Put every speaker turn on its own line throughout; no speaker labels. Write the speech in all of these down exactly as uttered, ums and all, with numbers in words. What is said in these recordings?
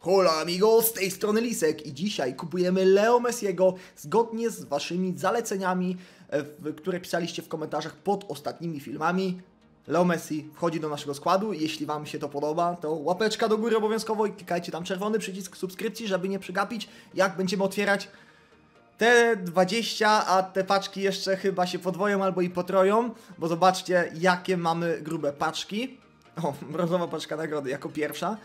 Hola amigo, z tej strony Lisek i dzisiaj kupujemy Leo Messiego zgodnie z waszymi zaleceniami, które pisaliście w komentarzach pod ostatnimi filmami. Leo Messi wchodzi do naszego składu. Jeśli wam się to podoba, to łapeczka do góry obowiązkowo i klikajcie tam czerwony przycisk subskrypcji, żeby nie przegapić, jak będziemy otwierać te dwadzieścia, a te paczki jeszcze chyba się podwoją albo i potroją, bo zobaczcie, jakie mamy grube paczki. O, brązowa paczka nagrody jako pierwsza.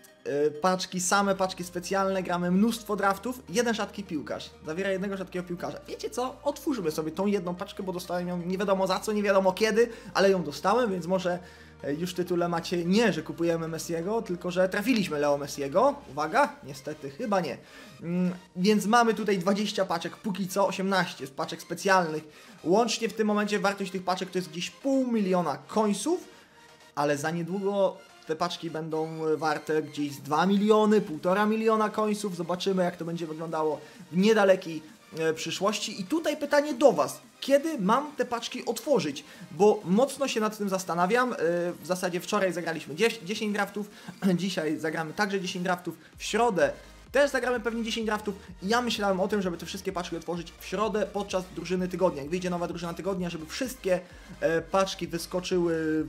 Paczki, same paczki specjalne, gramy mnóstwo draftów, jeden rzadki piłkarz, zawiera jednego rzadkiego piłkarza. Wiecie co? Otwórzmy sobie tą jedną paczkę, bo dostałem ją nie wiadomo za co, nie wiadomo kiedy, ale ją dostałem, więc może już w tytule macie nie, że kupujemy Messiego, tylko że trafiliśmy Leo Messiego. Uwaga, niestety chyba nie. Mm, więc mamy tutaj dwadzieścia paczek, póki co osiemnaście z paczek specjalnych. Łącznie w tym momencie wartość tych paczek to jest gdzieś pół miliona coinsów, ale za niedługo te paczki będą warte gdzieś z dwa miliony, półtora miliona coinsów. Zobaczymy, jak to będzie wyglądało w niedalekiej e, przyszłości. I tutaj pytanie do was. Kiedy mam te paczki otworzyć? Bo mocno się nad tym zastanawiam. E, w zasadzie wczoraj zagraliśmy dziesięć draftów, dzisiaj zagramy także dziesięć draftów, w środę też zagramy pewnie dziesięć draftów. I ja myślałem o tym, żeby te wszystkie paczki otworzyć w środę podczas drużyny tygodnia. Jak wyjdzie nowa drużyna tygodnia, żeby wszystkie e, paczki wyskoczyły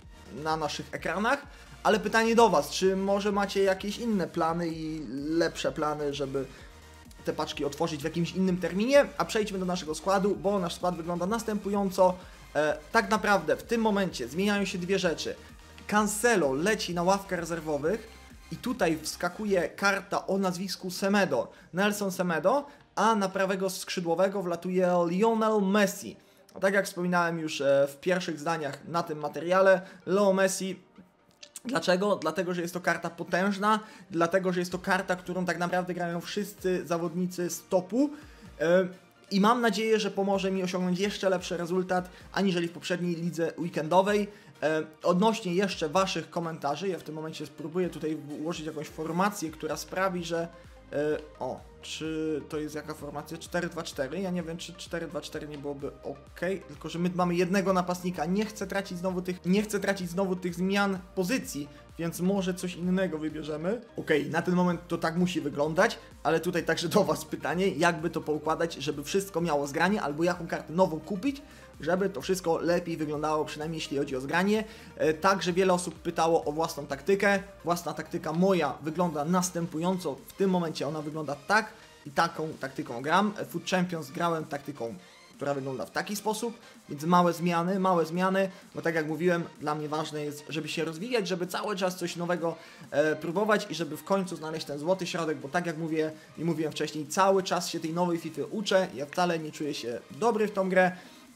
na naszych ekranach. Ale pytanie do was, czy może macie jakieś inne plany i lepsze plany, żeby te paczki otworzyć w jakimś innym terminie? A przejdźmy do naszego składu, bo nasz skład wygląda następująco. E, tak naprawdę w tym momencie zmieniają się dwie rzeczy. Cancelo leci na ławkę rezerwowych i tutaj wskakuje karta o nazwisku Semedo, Nelson Semedo, a na prawego skrzydłowego wlatuje Lionel Messi. A tak jak wspominałem już e, w pierwszych zdaniach na tym materiale, Leo Messi. Dlaczego? Dlatego, że jest to karta potężna, dlatego, że jest to karta, którą tak naprawdę grają wszyscy zawodnicy z topu yy, i mam nadzieję, że pomoże mi osiągnąć jeszcze lepszy rezultat, aniżeli w poprzedniej lidze weekendowej. Yy, odnośnie jeszcze waszych komentarzy, ja w tym momencie spróbuję tutaj ułożyć jakąś formację, która sprawi, że... Yy, o, czy to jest jaka formacja? cztery dwa cztery? Ja nie wiem, czy cztery dwa cztery nie byłoby ok, tylko że my mamy jednego napastnika, nie chcę tracić znowu tych, nie chcę tracić znowu tych zmian pozycji, więc może coś innego wybierzemy. Ok, na ten moment to tak musi wyglądać, ale tutaj także do was pytanie, jakby to poukładać, żeby wszystko miało zgranie, albo jaką kartę nową kupić, żeby to wszystko lepiej wyglądało, przynajmniej jeśli chodzi o zgranie. E, także wiele osób pytało o własną taktykę. Własna taktyka moja wygląda następująco. W tym momencie ona wygląda tak i taką taktyką gram. Foot Champions grałem taktyką, która wygląda w taki sposób, więc małe zmiany, małe zmiany, bo tak jak mówiłem, dla mnie ważne jest, żeby się rozwijać, żeby cały czas coś nowego e, próbować i żeby w końcu znaleźć ten złoty środek, bo tak jak mówię i mówiłem wcześniej, cały czas się tej nowej FIFA uczę, ja wcale nie czuję się dobry w tą grę.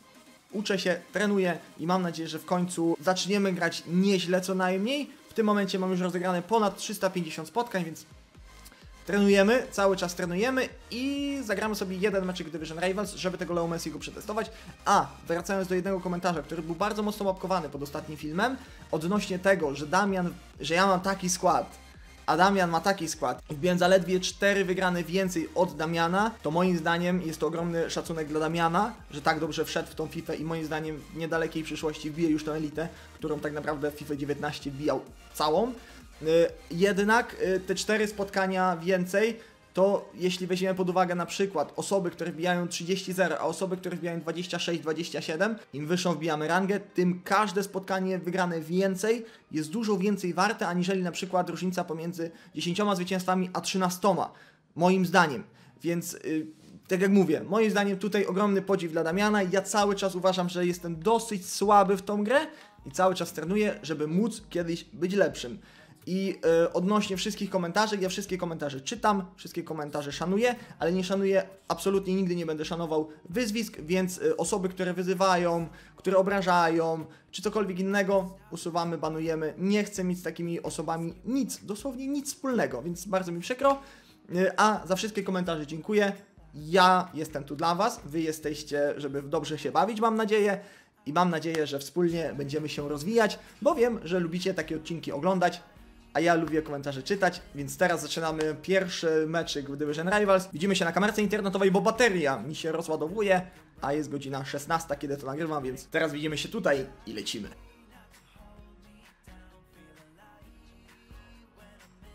Uczę się, trenuję i mam nadzieję, że w końcu zaczniemy grać nieźle co najmniej. W tym momencie mam już rozegrane ponad trzysta pięćdziesiąt spotkań, więc trenujemy, cały czas trenujemy i zagramy sobie jeden meczek Division Rivals, żeby tego Leo Messiego przetestować. A, wracając do jednego komentarza, który był bardzo mocno łapkowany pod ostatnim filmem, odnośnie tego, że Damian, że ja mam taki skład, a Damian ma taki skład i wbiłem zaledwie cztery wygrane więcej od Damiana, to moim zdaniem jest to ogromny szacunek dla Damiana, że tak dobrze wszedł w tą FIFA i moim zdaniem w niedalekiej przyszłości wbije już tę elitę, którą tak naprawdę w FIFA dziewiętnaście wbijał całą. Yy, jednak yy, te cztery spotkania więcej, to jeśli weźmiemy pod uwagę na przykład osoby, które wbijają trzydzieści zero, a osoby, które wbijają dwadzieścia sześć dwadzieścia siedem, im wyższą wbijamy rangę, tym każde spotkanie wygrane więcej jest dużo więcej warte, aniżeli na przykład różnica pomiędzy dziesięcioma zwycięstwami a trzynastoma, moim zdaniem. Więc yy, tak jak mówię, moim zdaniem tutaj ogromny podziw dla Damiana i ja cały czas uważam, że jestem dosyć słaby w tą grę i cały czas trenuję, żeby móc kiedyś być lepszym. I y, odnośnie wszystkich komentarzy, ja wszystkie komentarze czytam, wszystkie komentarze szanuję, ale nie szanuję, absolutnie nigdy nie będę szanował wyzwisk, więc y, osoby, które wyzywają, które obrażają, czy cokolwiek innego, usuwamy, banujemy. Nie chcę mieć z takimi osobami nic, dosłownie nic wspólnego, więc bardzo mi przykro. Y, a za wszystkie komentarze dziękuję. Ja jestem tu dla was, wy jesteście, żeby dobrze się bawić, mam nadzieję. I mam nadzieję, że wspólnie będziemy się rozwijać, bo wiem, że lubicie takie odcinki oglądać. A ja lubię komentarze czytać, więc teraz zaczynamy pierwszy meczyk w Division Rivals. Widzimy się na kamerce internetowej, bo bateria mi się rozładowuje, a jest godzina szesnasta, kiedy to nagrywam, więc teraz widzimy się tutaj i lecimy.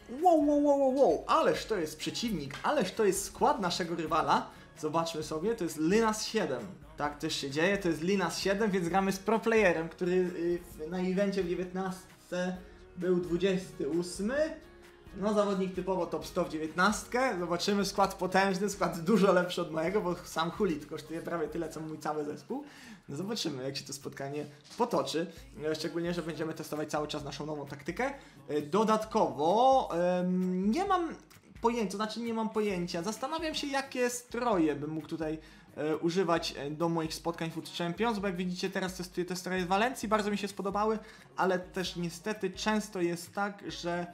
Wow, wow, wow, wow, wow, ależ to jest przeciwnik, ależ to jest skład naszego rywala. Zobaczmy sobie, to jest Linas siedem. Tak też się dzieje, to jest Linas siedem, więc gramy z pro playerem, który na evencie w dziewiętnastce był dwudziesty ósmy. No zawodnik typowo top sto w dziewiętnastkę. Zobaczymy, skład potężny, skład dużo lepszy od mojego, bo sam Hulit kosztuje prawie tyle, co mój cały zespół. No zobaczymy, jak się to spotkanie potoczy. Szczególnie, że będziemy testować cały czas naszą nową taktykę. Dodatkowo um, nie mam pojęcia, to znaczy nie mam pojęcia. Zastanawiam się, jakie stroje bym mógł tutaj e, używać do moich spotkań Foot Champions, bo jak widzicie, teraz testuję te stroje z Walencji, bardzo mi się spodobały, ale też niestety często jest tak, że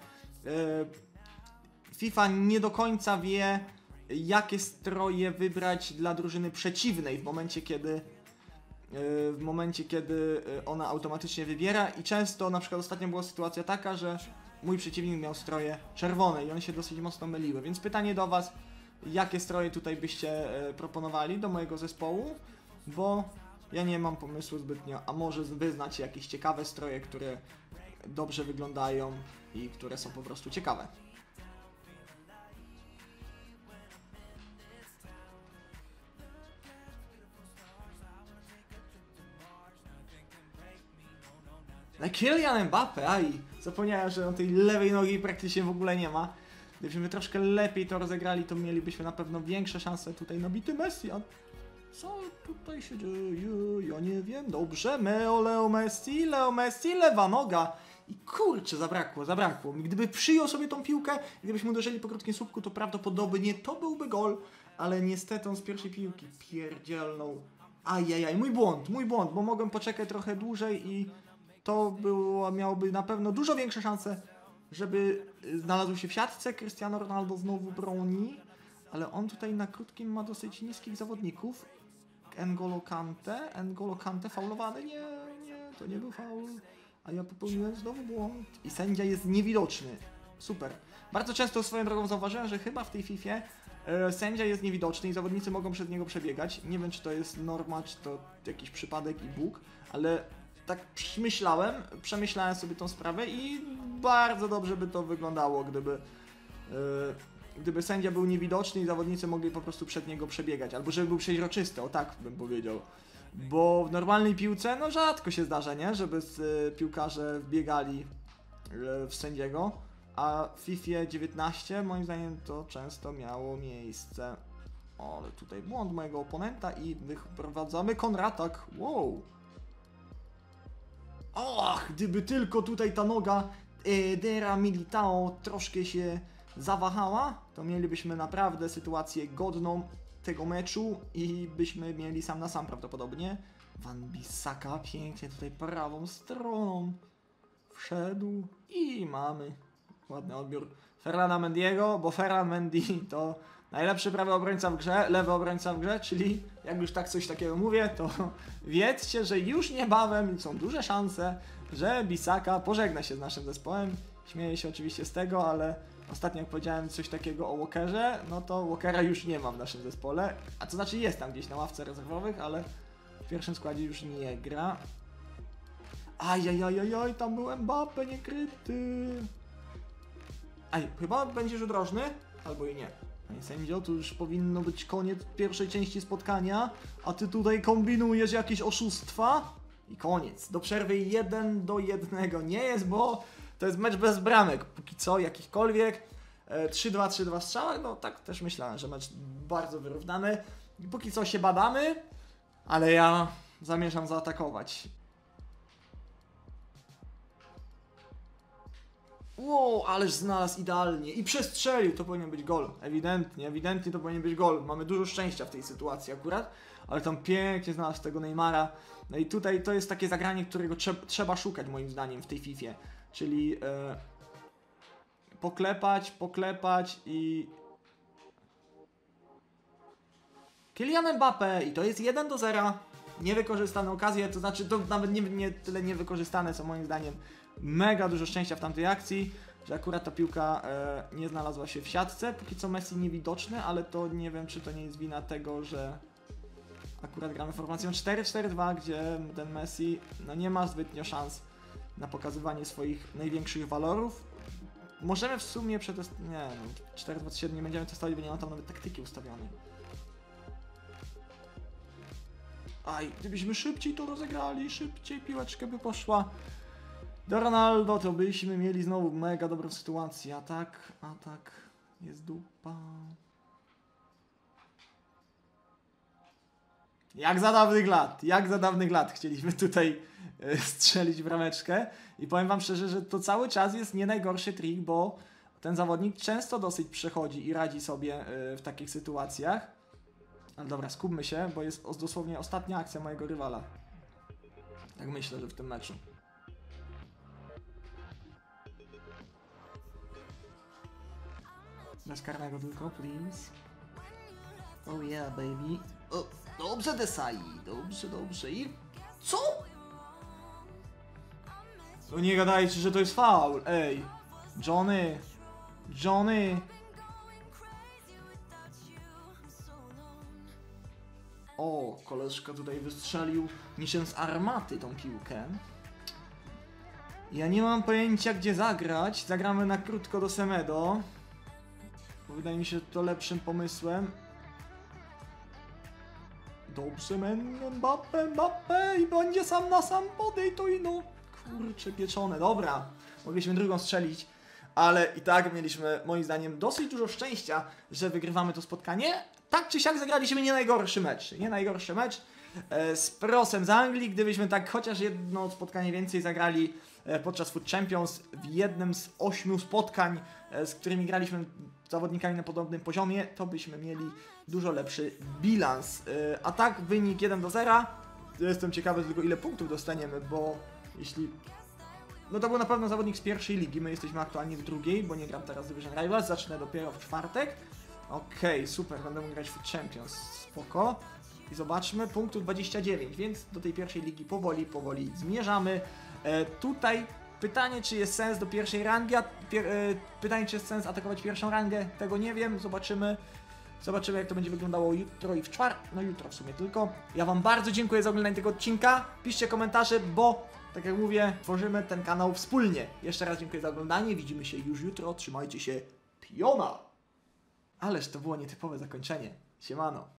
FIFA nie do końca wie, jakie stroje wybrać dla drużyny przeciwnej w momencie, kiedy w momencie, kiedy ona automatycznie wybiera, i często, na przykład ostatnio była sytuacja taka, że mój przeciwnik miał stroje czerwone i one się dosyć mocno myliły, więc pytanie do Was, jakie stroje tutaj byście proponowali do mojego zespołu, bo ja nie mam pomysłu zbytnio, a może Wy znacie jakieś ciekawe stroje, które dobrze wyglądają i które są po prostu ciekawe. Na Kylian Mbappé, aj, zapomniałem, że on tej lewej nogi praktycznie w ogóle nie ma. Gdybyśmy troszkę lepiej to rozegrali, to mielibyśmy na pewno większe szanse tutaj na bity Messi. A co tutaj się dzieje? Ja nie wiem. Dobrze, Meo, Leo Messi, Leo Messi, lewa noga. I kurczę, zabrakło, zabrakło. Gdyby przyjął sobie tą piłkę, gdybyśmy uderzyli po krótkim słupku, to prawdopodobnie to byłby gol. Ale niestety on z pierwszej piłki pierdzielnął. Ajajaj, mój błąd, mój błąd, bo mogłem poczekać trochę dłużej i to było, miałoby na pewno dużo większe szanse, żeby znalazł się w siatce. Cristiano Ronaldo znowu broni, ale on tutaj na krótkim ma dosyć niskich zawodników. N'Golo Kante, N'Golo Kante faulowany, nie, nie, to nie był faul, a ja popełniłem znowu błąd i sędzia jest niewidoczny. Super. Bardzo często swoją drogą zauważyłem, że chyba w tej Fifie e, sędzia jest niewidoczny i zawodnicy mogą przed niego przebiegać. Nie wiem, czy to jest norma, czy to jakiś przypadek i bóg, ale tak myślałem, przemyślałem sobie tą sprawę i bardzo dobrze by to wyglądało, gdyby yy, gdyby sędzia był niewidoczny i zawodnicy mogli po prostu przed niego przebiegać, albo żeby był przeźroczysty, o tak bym powiedział. Bo w normalnej piłce, no rzadko się zdarza, nie? Żeby z, y, piłkarze wbiegali y, w sędziego, a w FIFA dziewiętnaście moim zdaniem to często miało miejsce. O, ale tutaj błąd mojego oponenta i wyprowadzamy kontratak. Wow! Och, gdyby tylko tutaj ta noga Edera Militao troszkę się zawahała, to mielibyśmy naprawdę sytuację godną tego meczu i byśmy mieli sam na sam prawdopodobnie. Wan-Bissaka pięknie tutaj prawą stroną wszedł i mamy ładny odbiór Ferlana Mendiego, bo Ferland Mendy to najlepszy prawy obrońca w grze, lewy obrońca w grze, czyli jak już tak coś takiego mówię, to wiedzcie, że już niebawem są duże szanse, że Bissaka pożegna się z naszym zespołem. Śmieję się oczywiście z tego, ale ostatnio jak powiedziałem coś takiego o Walkerze, no to Walkera już nie ma w naszym zespole, a to znaczy jest tam gdzieś na ławce rezerwowych, ale w pierwszym składzie już nie gra. Ajajajajaj, tam był Mbappé niekryty. Aj, chyba będzie rzut rożny, albo i nie. Panie sędzio, to już powinno być koniec pierwszej części spotkania, a ty tutaj kombinujesz jakieś oszustwa? I koniec. Do przerwy jeden do jednego nie jest, bo to jest mecz bez bramek. Póki co, jakichkolwiek. trzy dwa, trzy dwa strzałach, no tak też myślałem, że mecz bardzo wyrównany. Póki co się badamy, ale ja zamierzam zaatakować. Wow, ależ znalazł idealnie i przestrzelił, to powinien być gol, ewidentnie, ewidentnie to powinien być gol, mamy dużo szczęścia w tej sytuacji akurat, ale tam pięknie znalazł tego Neymara, no i tutaj to jest takie zagranie, którego trze trzeba szukać moim zdaniem w tej Fifie, czyli e, poklepać, poklepać i... Kylian Mbappé i to jest jeden do zera, niewykorzystane okazje, to znaczy to nawet nie, nie tyle niewykorzystane, co moim zdaniem mega dużo szczęścia w tamtej akcji, że akurat ta piłka e, nie znalazła się w siatce. Póki co Messi niewidoczny, ale to nie wiem, czy to nie jest wina tego, że akurat gramy formacją cztery cztery dwa, gdzie ten Messi no, nie ma zbytnio szans na pokazywanie swoich największych walorów. możemy w sumie przetestować... Nie no, cztery dwa siedem nie będziemy testować, bo nie ma tam nawet taktyki ustawionej. Aj, gdybyśmy szybciej to rozegrali, szybciej piłeczka by poszła do Ronaldo, to byśmy mieli znowu mega dobrą sytuację. A tak, a tak, jest dupa. Jak za dawnych lat, jak za dawnych lat chcieliśmy tutaj e, strzelić brameczkę i powiem wam szczerze, że to cały czas jest nie najgorszy trik, bo ten zawodnik często dosyć przechodzi i radzi sobie e, w takich sytuacjach. Ale dobra, skupmy się, bo jest dosłownie ostatnia akcja mojego rywala. Tak myślę, że w tym meczu. Bez karnego tylko, please. Oh yeah, baby. O, dobrze, Desai. Dobrze, dobrze. I co? No nie gadajcie, że to jest faul. Ej. Johnny. Johnny. O, koleżka tutaj wystrzelił niczym z armaty tą piłkę. Ja nie mam pojęcia, gdzie zagrać. Zagramy na krótko do Semedo. Bo wydaje mi się to lepszym pomysłem. Dobrze, men, Mbappe, Mbappe i będzie sam na sam podej, to i no, kurczę, pieczone, dobra, mogliśmy drugą strzelić, ale i tak mieliśmy, moim zdaniem, dosyć dużo szczęścia, że wygrywamy to spotkanie. Tak czy siak zagraliśmy nie najgorszy mecz, nie najgorszy mecz e, z Prosem z Anglii, gdybyśmy tak chociaż jedno spotkanie więcej zagrali e, podczas Foot Champions w jednym z ośmiu spotkań, e, z którymi graliśmy zawodnikami na podobnym poziomie, to byśmy mieli dużo lepszy bilans. Yy, a tak, wynik jeden do zera. Jestem ciekawy tylko ile punktów dostaniemy, bo jeśli... No to był na pewno zawodnik z pierwszej ligi, my jesteśmy aktualnie w drugiej, bo nie gram teraz Division Rivals, zacznę dopiero w czwartek. Okej, okay, super, będę mógł grać Foot Champions, spoko. I zobaczmy, punktów dwadzieścia dziewięć, więc do tej pierwszej ligi powoli, powoli zmierzamy. E, tutaj pytanie, czy jest sens do pierwszej rangi, a pier, e, pytanie, czy jest sens atakować pierwszą rangę, tego nie wiem, zobaczymy. Zobaczymy, jak to będzie wyglądało jutro i w czwartek, no jutro w sumie tylko. Ja wam bardzo dziękuję za oglądanie tego odcinka, piszcie komentarze, bo, tak jak mówię, tworzymy ten kanał wspólnie. Jeszcze raz dziękuję za oglądanie, widzimy się już jutro, trzymajcie się, piona! Ależ to było nietypowe zakończenie, siemano.